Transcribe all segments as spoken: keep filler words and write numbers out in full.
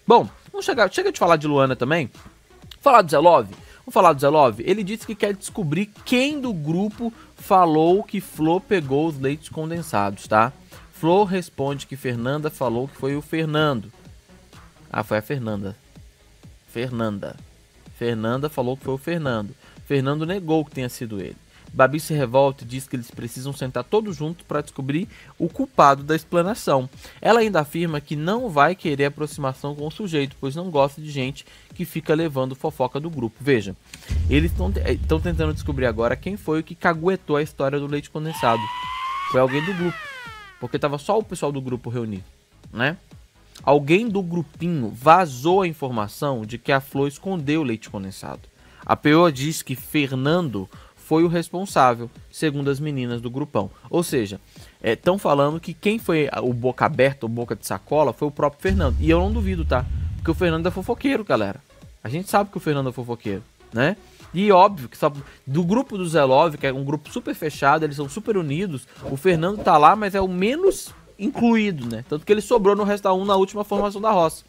Bom, vamos chegar, chega de falar de Luana também. Vamos falar do Zé Love? Vamos falar do Zé Love? Ele disse que quer descobrir quem do grupo falou que Flo pegou os leites condensados, tá? Flo responde que Fernanda falou que foi o Fernando. Ah, foi a Fernanda. Fernanda. Fernanda falou que foi o Fernando. Fernando negou que tenha sido ele. Babi se revolta e diz que eles precisam sentar todos juntos para descobrir o culpado da explanação. Ela ainda afirma que não vai querer aproximação com o sujeito, pois não gosta de gente que fica levando fofoca do grupo. Veja, eles estão tentando descobrir agora quem foi o que caguetou a história do leite condensado. Foi alguém do grupo, porque estava só o pessoal do grupo reunido, né? Alguém do grupinho vazou a informação de que a Flo escondeu o leite condensado. A P O diz que Fernando foi o responsável, segundo as meninas do grupão. Ou seja, estão é, falando que quem foi o boca aberta, o boca de sacola, foi o próprio Fernando. E eu não duvido, tá? Porque o Fernando é fofoqueiro, galera. A gente sabe que o Fernando é fofoqueiro, né? E óbvio que só, do grupo do Zé Love, que é um grupo super fechado, eles são super unidos, o Fernando tá lá, mas é o menos incluído, né? Tanto que ele sobrou no Resta um na última formação da roça.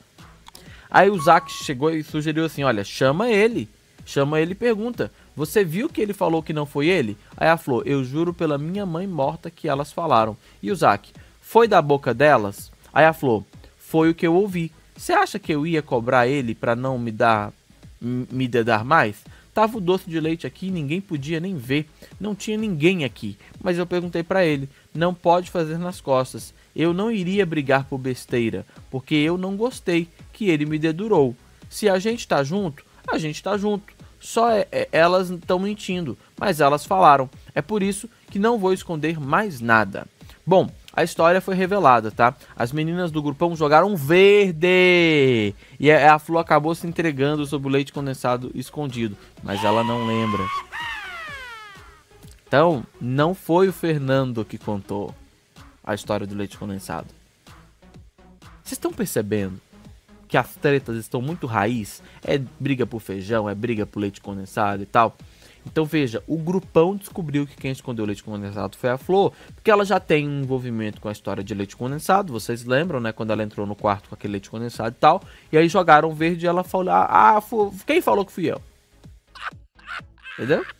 Aí o Zac chegou e sugeriu assim, olha, chama ele. Chama ele e pergunta, você viu que ele falou que não foi ele? Aí a Flo, eu juro pela minha mãe morta que elas falaram. E o Zac, foi da boca delas? Aí a Flo, foi o que eu ouvi. Você acha que eu ia cobrar ele pra não me dar, me dedar mais? Tava o doce de leite aqui e ninguém podia nem ver. Não tinha ninguém aqui. Mas eu perguntei pra ele, não pode fazer nas costas. Eu não iria brigar por besteira, porque eu não gostei que ele me dedurou. Se a gente tá junto, a gente tá junto. Só é, é, elas estão mentindo, mas elas falaram. É por isso que não vou esconder mais nada. Bom, a história foi revelada, tá? As meninas do grupão jogaram verde. E a, a Flo acabou se entregando sobre o leite condensado escondido. Mas ela não lembra. Então, não foi o Fernando que contou a história do leite condensado. Vocês estão percebendo que as tretas estão muito raiz? É briga por feijão, é briga por leite condensado e tal. Então veja, o grupão descobriu que quem escondeu o leite condensado foi a Flo, porque ela já tem um envolvimento com a história de leite condensado, vocês lembram, né, quando ela entrou no quarto com aquele leite condensado e tal, e aí jogaram verde e ela falou, ah, quem falou que fui eu? Entendeu?